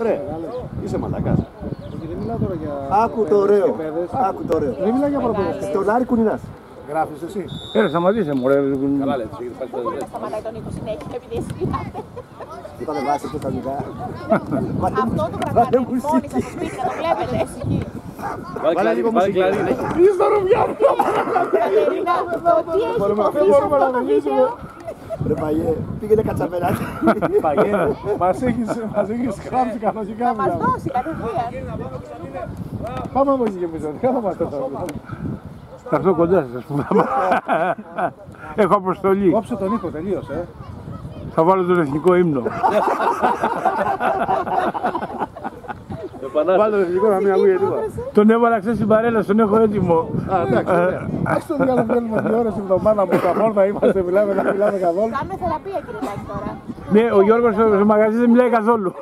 Ρε, είσαι μαλακάς. Δεν μιλάω τώρα για... Άκου το ωραίο. Άκου το ωραίο. Δεν μιλάω για προπαιδευτές. Στον Άρη Κουνινάς. Γράφεις εσύ. Σταματήσε μου, ρε. Καλά λέτε, Δεν μπορεί να σταματάει τον Νίκο συνέχεια επειδή εσύ μιλάτε. Είπαμε βάση το σταλικά. Αυτό το πραγματικό μόνοι σας στο σπίτι να το βλέπετε εσύ εκεί. Βάλε λίγο μουσική. Είσαι στο ρουβιάνο. Κατερίνα, το τι έχει υποθεί σε αυτό το βίντεο. Ρε Παγιέ, πήγαινε κατσαπεράκι. Παγιέ, μας έχεις γράψει κανονικά. Θα μας δώσει κατευθείαν. Πάμε από εκεί και εμείς, δεν θα μας το Θα έρθω κοντά σας, πούμε. Έχω αποστολή. Κόψε τον Νίκο, τελείωσε. Θα βάλω τον εθνικό ύμνο. Βάλε τον εθνικό να μην ακούγεται τίποτα. Τον έβαλα χθες στην παρέλαση, τον έχω έτοιμο. Α, εντάξει. Ας το διάλογο βγαίνουμε 2 ώρες την εβδομάδα από τα μόρφα είμαστε, μιλάμε καθόλου. Κάνουμε θεραπεία κύριε Τάκη τώρα. Ναι, ο Γιώργος στο μαγαζί δεν μιλάει καθόλου.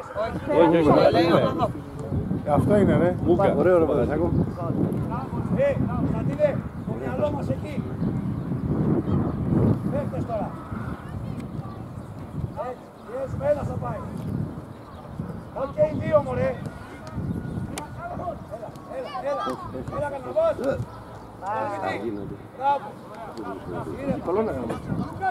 Αυτό είναι ρε. Ωραίο ρε Παγασάκο. Κωνσταντίνε, το μυαλό μας εκεί. Πέφτες τώρα. Έτσι, πιέζουμε, ένας θα πάει. Οκ, 2 μωρέ. Έλα Καρναβάς. Μπράβο. Καλό να κάνουμε.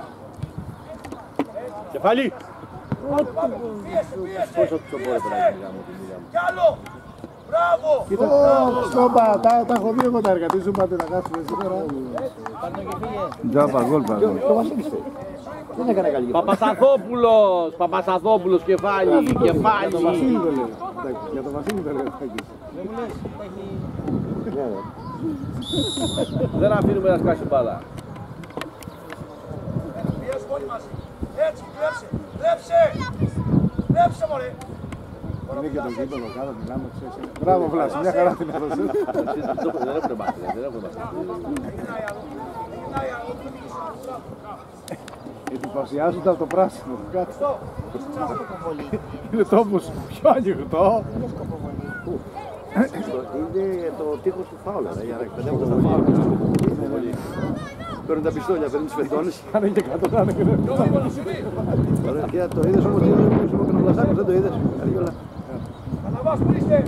Κεφάλι! Πίεσε, πίεσε. Πόσο το μπορεί να Κι άλλο. Μπράβο. Κοίτα, στόπα, τα έχω δει εγώ τα έργα, τι σου πάτε να κάτσουμε σήμερα. Τζάπα, γκολ παγό. Το Βασίλης θέλει. Δεν έκανε καλή. Παπασαθόπουλος, κεφάλι, κεφάλι. Το Βασίλη το λέει. Για το Βασίλη το λέει. Δεν αφήνουμε να σκάσει μπάλα. Πιέζουμε όλοι μαζί. Έτσι, κλέψε. Κλέψε. Κλέψε μωρέ. Είναι και το γήπεδο κάτω, μιλάμε, ξέρεις. Μπράβο Βλάση, μια χαρά την έδωσε. Δεν έχουμε μάθει, δεν έχουμε μάθει. Εντυπωσιάζονται από το πράσινο. Κάτσε. Είναι τόπος πιο ανοιχτό. Είναι το τείχος του φάουλα, για να εκπαιδεύονται στα φάουλα. Παίρνουν τα πιστόλια, παίρνουν τις φετώνες. Κάνε και κάτω, κάνε και κάτω. Ωραία, κοίτα, το είδες όμως τι είδες ο Καναβλασάκος, δεν το είδες. Καρναβάς, πού είστε.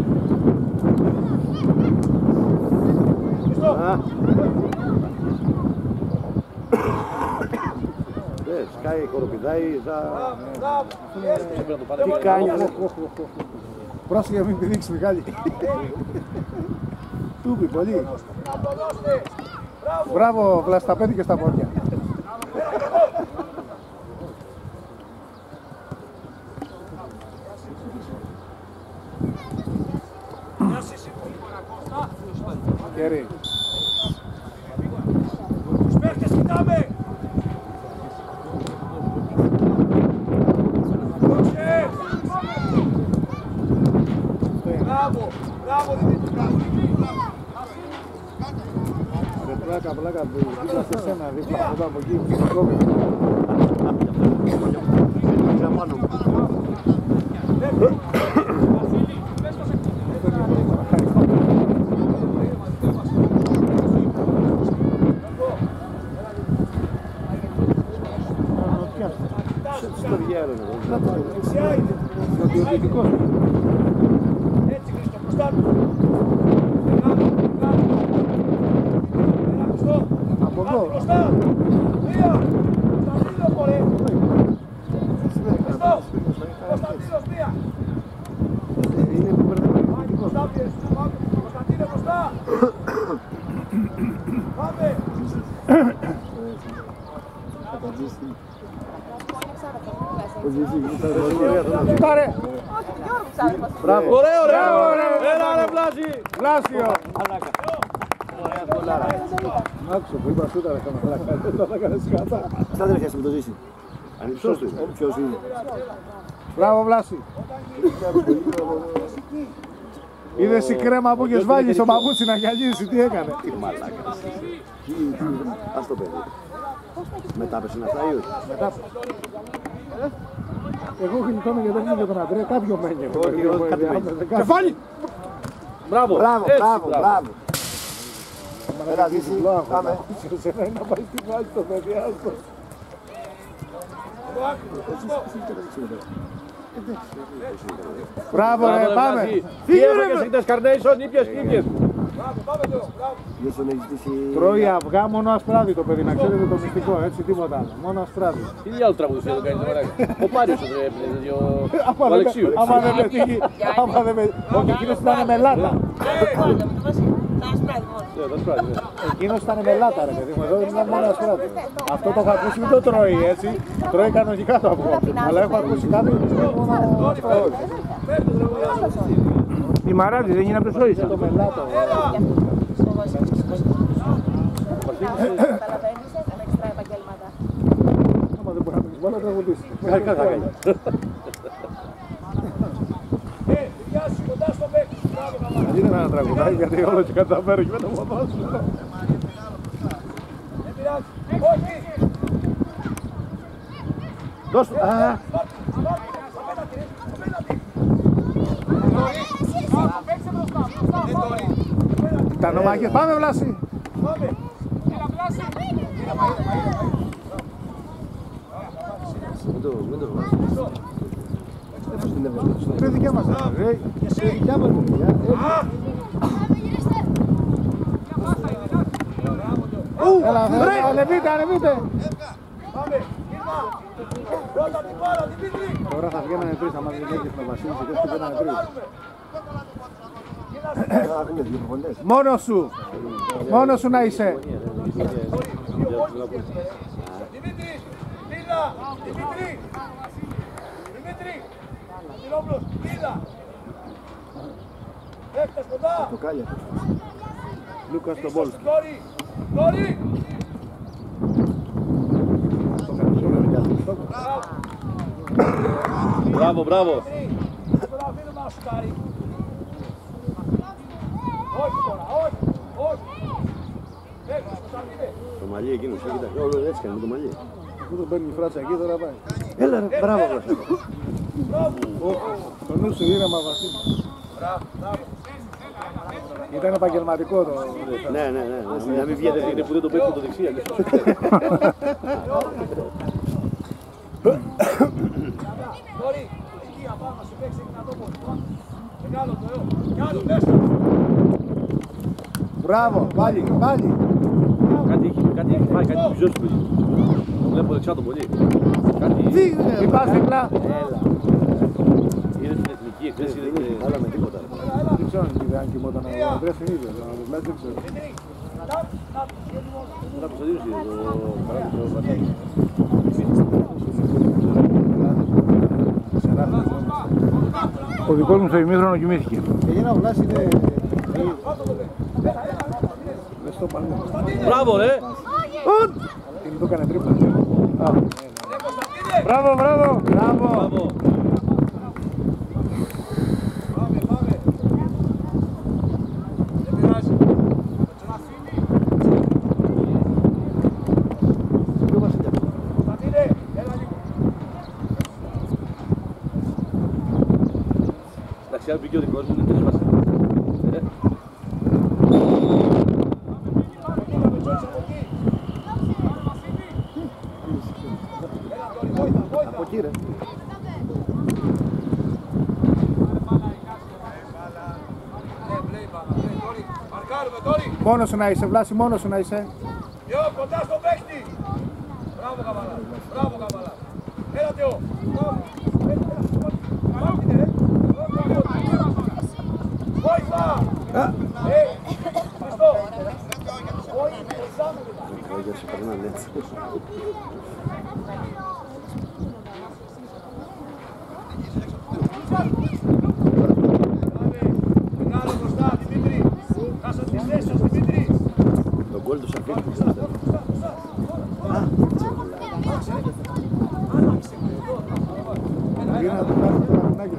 Σκάει, κοροπηδάει, Μπράβο. τι κάνει. Πρόσεχε μην πηδήξει Μιχάλη. Του πει πολύ. Να το δώστε. Μπράβο Βλάση, στα πέντε και στα πόδια. Κέρι. Τους παίχτες κοιτάμε. Μπράβο, μπράβο Δημήτρη. Ρε πλάκα, δίπλα σε σένα, δίπλα από εκεί, στο κόβει. Στο διάλογο. Στρατιωτικός. Έτσι Χρήστο, μπροστά του. Ένα Χρήστο. Από εδώ. Μπροστά. 2. Κωνσταντίνος μωρέ. Χρήστο. Κωνσταντίνος 3. Είναι που μπερδεύει. Κωνσταντίνε μπροστά. Πάμε. Κοίταρε. Μπράβο. Ωραίο, έλα ρε Βλάση. Βλάσιο. Άκουσα που είπα σούταρε θα με δεν θα κάνεις κατά. Σαν δεν έχεις με το ζήσει. Ανυψός του. Ποιος είναι. Μπράβο Βλάση. Είδες η κρέμα που έχεις βάλει στο μαγούτσι να γυαλίσει, τι έκανε. Τι μαλάκας. Ας το παιδί. Μετά πες να φτάει. Μετά. Εγώ γλιτώνω γιατί δεν για τον Αντρέα, κάποιο μένει. Όχι, κάτι μένει. Κεφάλι! Μπράβο, Μπράβο, έτσι, μπράβο, μπράβο. Έλα, Δύση, πάμε. Σε σένα είναι να πάει στη βάση το παιδί, άστο. Μπράβο ρε, πάμε. Τι έφαγες, ήτες καρνέισον, ήπιες. Δεν τον έχει ζητήσει... Τρώει αυγά μόνο ασπράδι το παιδί, να ξέρετε το μυστικό, έτσι τίποτα άλλο. Μόνο ασπράδι. Τι άλλο τραγουδιστή εδώ κάνει το μαράκι. Ο Πάριος εδώ έπαιρνε, ο Αλεξίου. Άμα δεν πετύχει, άμα δεν πετύχει. Όχι, εκείνος ήταν με λάτα. Εκείνος ήταν με λάτα ρε παιδί μου, εδώ ήταν μόνο ασπράδι. Αυτό το έχω ακούσει, μην το τρώει έτσι. Τρώει κανονικά το αυγό. Αλλά έχω ακούσει κάτι μόνο ασπράδι. Η Μαράδη δεν είναι από το Σόισα. Το μελάτο. Καταλαβαίνεις, ένα εξτρά επαγγέλματα. Άμα δεν μπορεί να πεις μόνο τραγουδίσει. Πιάσου κοντά στο παίκτη. Μπράβο, Καμάλα. Δεν είναι ένα τραγουδάκι γιατί όλο και καταφέρω και με το ποδόσφαιρο. Δεν πειράζει. Όχι. Δώσ' του. Τα νομάκια. Πάμε Βλάση. Μην το βάζεις. Πώς την έβγαλες. Είναι δικιά μας. Είναι δικιά μας. Έλα, ανεβείτε, ανεβείτε. Πάμε. Πρώτα την μπάλα, Δημήτρη. Τώρα θα βγαίνανε τρεις, άμα δεν βγαίνεις με Βασίλη και δεν βγαίνανε τρεις. Έχουν δύο προπονητές. Μόνος σου. Μόνος σου να είσαι. Δημήτρη. Λίλα. Δημήτρη. Δημήτρη. Αντιλόπουλος. Λίλα. Έφτας κοντά. Το κάλια. Λούκας τον Μπόλ. Κόρη. Κόρη. Μπράβο, μπράβο. Δεν τον αφήνουμε να σουτάρει. Όχι τώρα, όχι, όχι. Έφτας κοντά, είναι. Το μαλλί εκείνος, κοίτα. Όλο έτσι κάνει με το μαλλί. Πού τον παίρνει η φράτσα εκεί τώρα πάει. Έλα ρε, μπράβο Βλάση. Το νου σου ήρεμα Βασίλη. Ήταν επαγγελματικό το. Ναι. Να μην βγαίνετε, είναι που δεν το παίρνει το δεξιά. Κόρη, εκεί απάνω να σου παίξει δυνατό πόδι. Μεγάλο το αιώ. Κι άλλο μέσα. Μπράβο, πάλι, πάλι. Κάτι έχει φάει, κάτι πιζώσει το παιδί. Το βλέπω δεξιά το πολύ. Μην πας διπλά. Είναι στην εθνική εκθέση, δεν είναι... Άλλα με τίποτα. Δεν ξέρω αν κοιμόταν ο Ανδρέας την ίδια. Δεν ξέρω. Μετά που θα δίνει το παράδειγμα του Βασίλη. Ο δικός μου στο ημίχρονο κοιμήθηκε. Έγινε ο Βλάση είναι... Μες στο παλμό. Μπράβο ρε! Τι του έκανε τρίπλα. Μπράβο, μπράβο! Μπράβο! Πάμε, πάμε. Δεν πειράζει. Σταθήνε, έλα λίγο. Εντάξει, αν πήγε ο δικός μου, είναι τέλος μας. Από εκεί ρε. Μαρκάρουμε, Τόρι. Μόνος σου να είσαι, Βλάση, μόνος σου να είσαι. Θεό, κοντά στο παίχτη. Μπράβο, Καβαλά. Μπράβο, Καβαλά. Έλα, Θεό. Μπράβο. Πάμε, ρε. Βόηθα. Χριστό. Όχι, εξάμε. Για σου περνάνε έτσι. Μεγάλο μπροστά, Δημήτρη. Κάσα τη θέση σας, Δημήτρη. Το γκολ του Σαφίρ. Πήγαινε να του κάνει το λαμινάκι.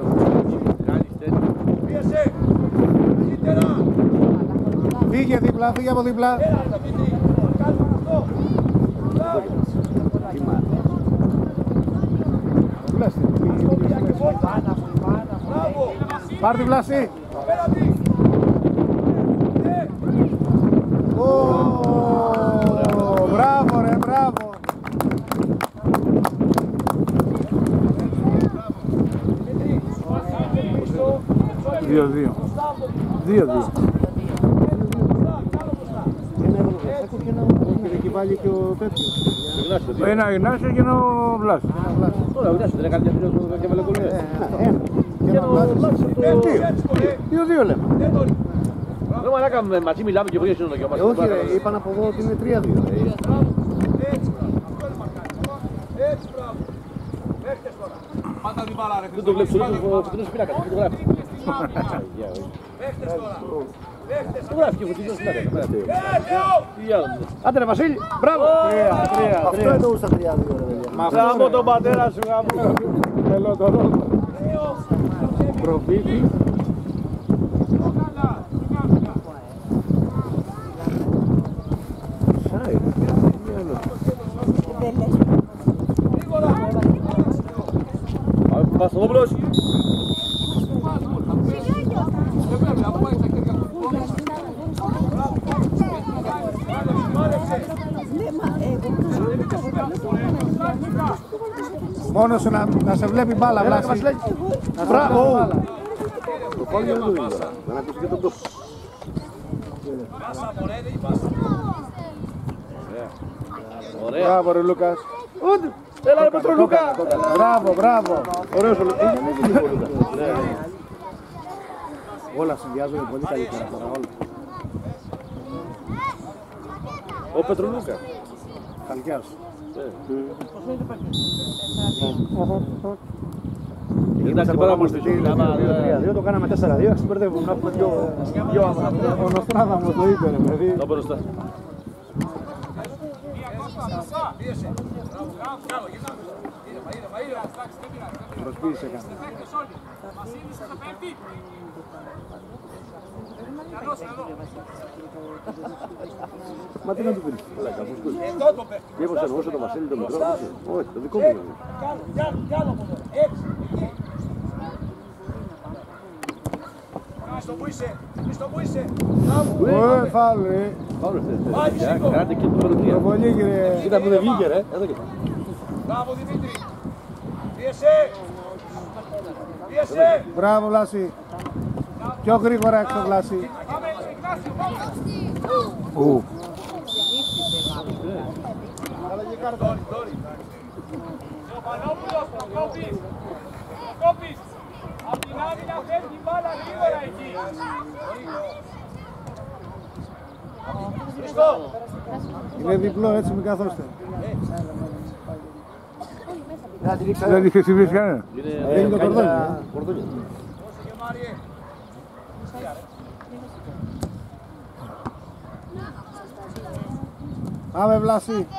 Πίεσε. Καλύτερα. Φύγε δίπλα, φύγε από δίπλα. Έλα, ρε, Δημήτρη. Κάνουμε αυτό. Βλάση. Μπράβο. Πάρ' τη Βλάση. Απέναντι. Μπράβο ρε, μπράβο. 2-2. 2-2. Και εκεί πάλι και ο τέτοιος. Ένα Γνάσιο και ένα ο Βλάσης. Ωραία, ο Γνάσιο δεν έκανε διαφορετικό και βελεκολίες. Και ένα Βλάσης. 2-2 λέμε. Ρε μαλάκα, μαζί μιλάμε και βρήκε το μας. Όχι ρε, είπαν από εδώ ότι είναι 3-2. Έτσι, μπράβο. Παίχτες τώρα. Πάτα την μπάλα ρε. Δεν το βλέπεις, ο φωτεινός πίνακας, δεν το γράφει. Παίχτες τώρα. Το γράφει και ο φωτεινός πίνακας. Τι άλλο. Άντε ρε Βασίλη, μπράβο! 3-3. Αυτό εννοούσα 3-2 ρε παιδιά. Γάμω τον πατέρα σου, γάμω. Θέλω τον ρόλο. Προφήτη. Παπασταθόπουλος. Μόνος σου να σε βλέπει μπάλα, Βλάση. Μπράβο! Το πάλι δεν το είδα. Δεν ακούσει και τον τόπο. Ωραία. Μπράβο ρε Λούκας. Έλα ρε Πετρολούκα. Μπράβο, μπράβο. Ωραίος ο Λούκας. Όλα συνδυάζονται πολύ καλύτερα τώρα, όλα. Ο Πετρολούκα. Χαλκιάς. Εντάξει, πάρα πολύ. Δεν το κάναμε 4-2, ξεμπερδεύουμε να έχουμε δυο άμυνα. Ο Νοστράδαμος το είπε ρε παιδί. Να μπροστά. Προσποίησε έκανε. Μα τι να του πεις. Μήπως εννοούσε το Βασίλη το μικρό. Όχι, το δικό μου. Στο που είσαι. Φάουλ ρε. Κάντε και το πρωτεία. Προβολή κύριε. Κοίτα που δεν βγήκε ρε. Εδώ και. Μπράβο Δημήτρη. Πίεσε. Πίεσε. Μπράβο Βλάση. Πιο γρήγορα έξω Βλάση. Ο Πανόπουλος, Προκόπης. Απ' την άμυνα φεύγει μπάλα γρήγορα εκεί. Χριστό. Είναι διπλό έτσι μην καθόστε. Δεν τη χρησιμοποιήσει κανένα. Είναι το κορδόνι. Πάμε Βλάση.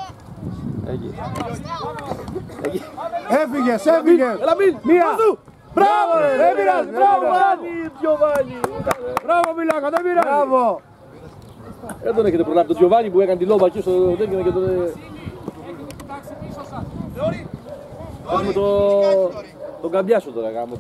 Έφυγες, έφυγες. Έλα μην. Μία. Μπράβο ρε. Δεν πειράζει, Μπράβο Βάνη. Τζοβάνι. Μπράβο Μιλάκα, δεν πειράζει. Μπράβο. Δεν τον έχετε προλάβει. Τον Τζοβάνι που έκανε τη λόμπα εκεί στο τέτοιο και τον... Έχουμε τον Καμπιάσο τώρα γάμο.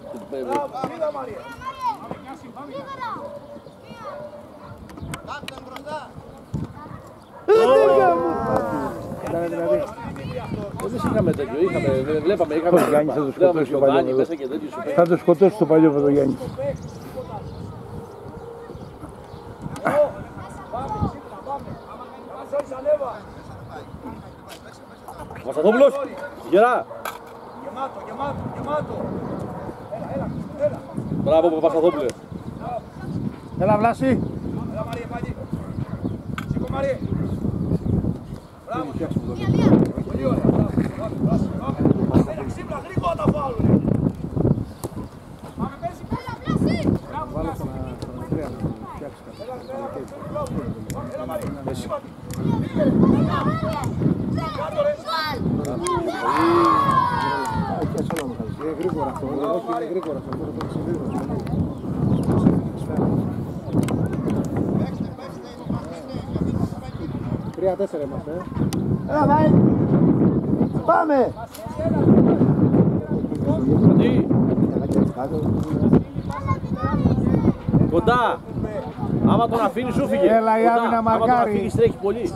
Εμείς είχαμε τέτοιο, βλέπαμε, Ο Γιάννης θα το σκοτώσει το παλιό μέσα και τέτοιο σου. Θα το σκοτώσει το παλιό Πεδογιάννη. Παπασταθόπουλος, γερά. Γεμάτο. Έλα. Μπράβο Παπασταθόπουλε. Έλα Βλάση. Έλα Μαρία, πάλι. Σήκω Μαρία. Μπράβο. Πολύ ωραία. Μπράβο. Ξύπνα, γρήγορα τα φάουλ. Πάμε πέσει. Βάλε στον Ανδρέα να φτιάξει κάτι. Έλα Μαρία. Κάτω ρε. Είναι γρήγορα αυτό, όχι είναι γρήγορα αυτό, μπορεί να το συμβεί. 3-4 είμαστε. Έλα πάει! Πάμε! Τι! Κοντά! Άμα τον αφήνει σου φύγε! Έλα η άμυνα Άμα τον μαρκάρει. αφήνεις τρέχει πολύ!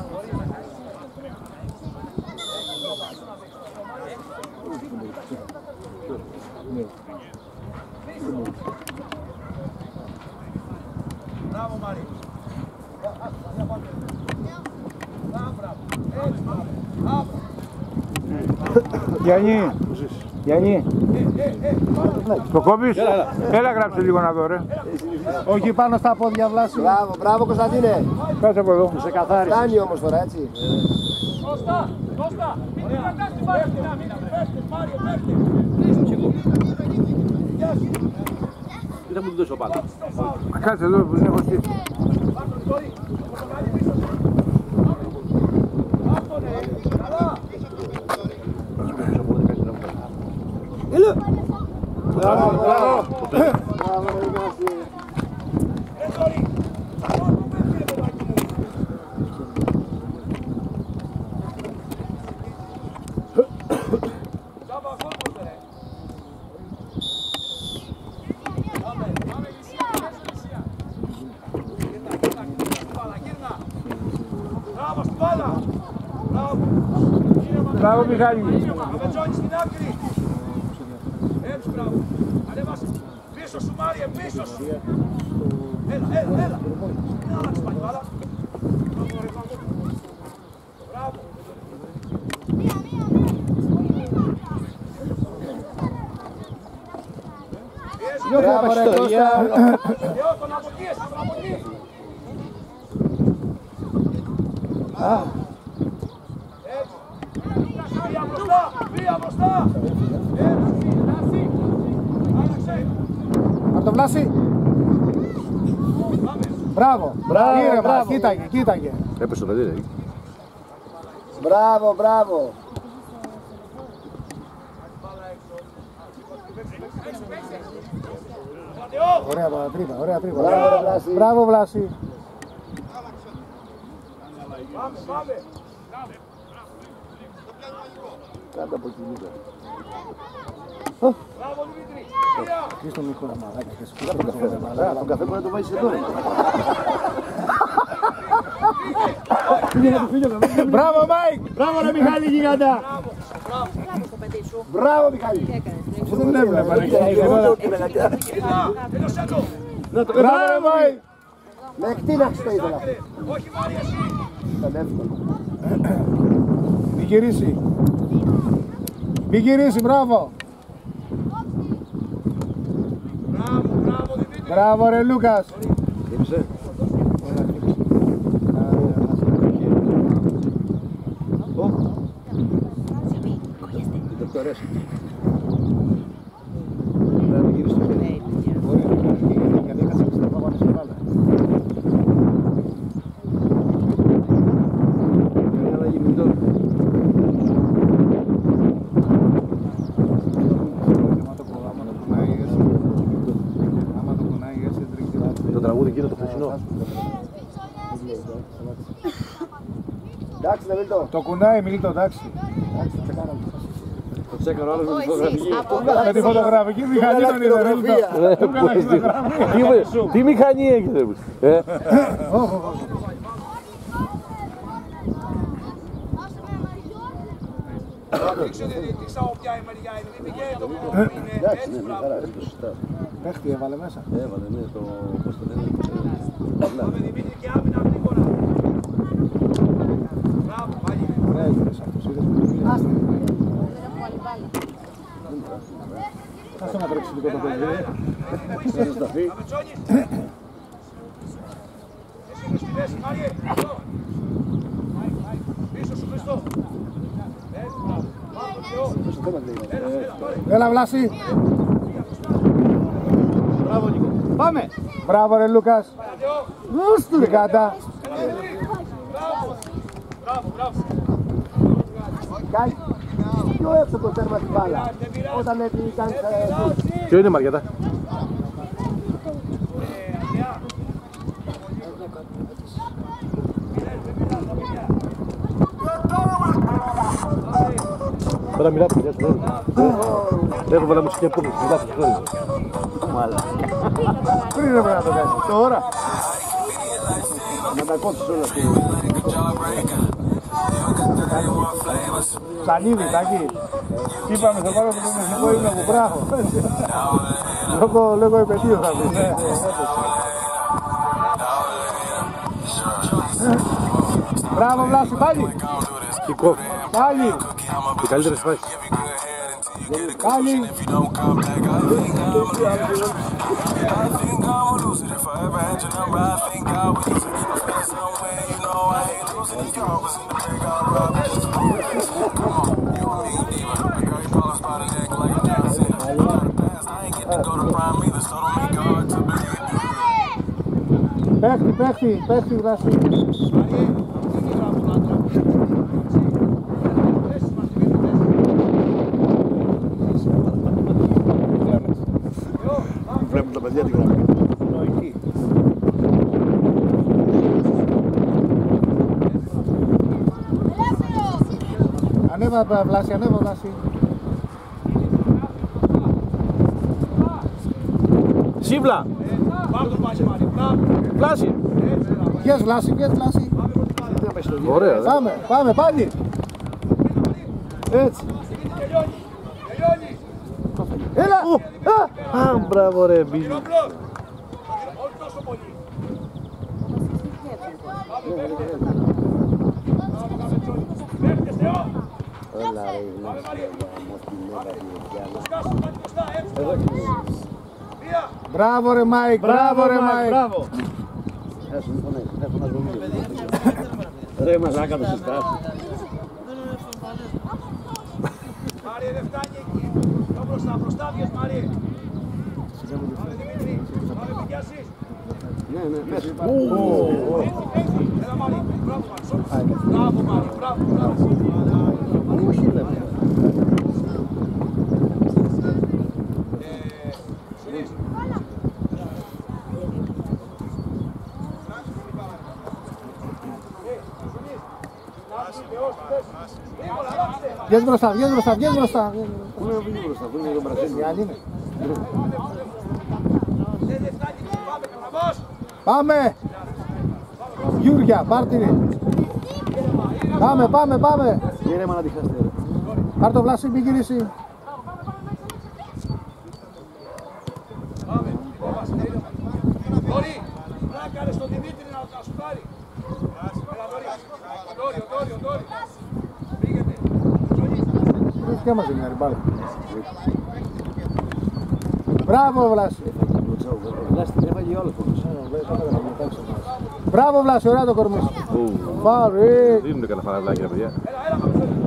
Μπράβο Μάρη. Έτσι μπράβο. Γιάννη, Γιάννη, το κόβεις, έλα γράψε λίγο να δω ρε. Όχι πάνω στα πόδια Βλάση. Μπράβο, μπράβο Κωνσταντίνε. Κάτσε από εδώ. Σε καθάρισε. Φτάνει όμως τώρα έτσι. Κώστα, Κώστα. Μην κρατάς την Μάρια στην άμυνα. Πέφτες Μάριο, πέφτες. Τι θα μου δώσω πάνω. Κάτσε εδώ που δεν έχω στήσει. Μπράβο, μπράβο. Μπράβο Μιχάλη. Αβετζόνι στην άκρη. Έτσι μπράβο. Ανέβασε. Πίσω σου Μάριε, πίσω σου. Έλα. Έλα, αλλάξεις πάλι μπάλα. Μπράβο. Μπράβο ρε Κώστα. Θεό, τον αποτίεσαι, τον αποτίεσαι. Βία μπροστά! Έτσι! Άλλαξε! Από το Βλάση. Μπράβο. Μπράβο. Κοίταγε. Έπεσε το παιδί. Μπράβο, μπράβο. Ωραία τρύπα. Μπράβο, Βλάση. Μπράβο Βλάση. Πάμε! Κάτω από εκεί λίγο. Μπράβο Δημήτρη! Κλείς το μικρό μαλάκα και σου Τον καφέ μπορεί να το βάζεις εδώ. Μπράβο Μάικ. Μπράβο ρε Μιχάλη γιγάντα. Μπράβο Μιχάλη. Αυτό δεν έβλεπα. Έλωσέ το! Μπράβο Μάικ. Με εκτείναξη το ήθελα. Όχι Μάρια εσύ! Ήταν εύκολο. Μην γυρίσει, μπράβο. Μπράβο Δημήτρη! Μπράβο ρε Λούκας. Έπεσε. Δεν το αρέσει. Να μην γυρίσει το χέρι. Γιατί έκατσε στην επόμενη στην μπάλα. Κάνει αλλαγή μην τώρα. Το τραγούδι εκείνο το χθεσινό. Εντάξει, Μίλτο. Το κουνάει, Μίλτο, εντάξει. Το τσέκανε ο άλλος με τη φωτογραφική. Με τη φωτογραφική μηχανή τον είδε, Μίλτο. Τι μηχανή έχετε. Δείξε τι ξαοπιά η μεριά είναι, μην πηγαίνει το μόνο που είναι. Εντάξει, Έτσι ναι, μπράβο. χαρά, είναι το σωστά. Παίχτη έβαλε μέσα. Έβαλε, ναι, το πώς το λένε. Πάμε Δημήτρη και άμυνα γρήγορα. Μπράβο, πάλι. Ωραία είδες αυτός, είδες που είναι. Άστο να τρέξει λίγο το παιδί. Αβετζόνι. Εσύ είναι στη μέση, Μάριε. Πίσω σου Χριστό. Έτσι, μπράβο. Έλα Βλάση. Μπράβο Νίκο. Πάμε. Μπράβο ρε Λούκας. Νούστου ρε κάτα. Μπράβο. Κάνει πιο έξω το τέρμα στην μπάλα. Όταν έτσι κάνεις Ποιο είναι Μαριάτα? Τώρα μιλάτε παιδιά σου. Έχω βάλει μουσική επόμενη. Μιλάτε σου χρόνια. Μάλα. Πριν έπρεπε να το κάνεις. Τώρα. να τα κόψεις όλα αυτή. Σανίδι, Τάκη. Τι είπαμε, θα πάρω το μυστικό ύμνο μου, μπράβο. Λόγω επαιτίου θα πεις. Μπράβο Βλάση, πάλι. Κικό. Πάλι. Οι καλύτερες φάσεις. Πάλι. Παίχτη, Βλάση. Βλέπουν τα παιδιά την γραμμή. Ανέβα Βλάση, ανέβα Βλάση. Σύμπλα! Βλάση! Βγες Βλάση, βγες Βλάση. Ωραία. Πάμε πάλι. Έτσι. Έλα! Α, μπράβο ρε, μπίζι. Όχι τόσο πολύ. Μπράβο ρε Μάικ, μπράβο ρε Μάικ. Μπράβο! Ρε μαλάκα το συστάς. Μάριε δεν φτάνει εκεί. Πιο μπροστά βγες Μάριε. Πάμε Δημήτρη, πάμε πηγιάσεις. Ναι, μέσα. Έλα Μάριε, μπράβο Μάριε. Μπράβο Μάριε, μπράβο. Όχι ρε. Συνήθω. Βγες μπροστά, βγες μπροστά, βγες μπροστά. Πού είναι ο Βίγγι μπροστά, πού είναι το Μπραζίλιο. Αν είναι. Δεν φτάνει, πάμε Καραβός. Πάμε. Γιούρια, πάρτινη. Πάμε. Ήρεμα να τη χάσετε ρε. Πάρ' το Βλάση, μην γυρίσει. Πάμε, Δόρη, να κάνεις τον Δημήτρη να σου πάρει. Έλα Δόρη. Πήγαινε. Και μας είναι μπάλα. Μπράβο Βλάση. Βλάση την έφαγε όλο φωνός. Μπράβο Βλάση, ωραία το κορμί σου. Πάρε. Δίνονται κανένα φαραδάκι ρε παιδιά. Έλα,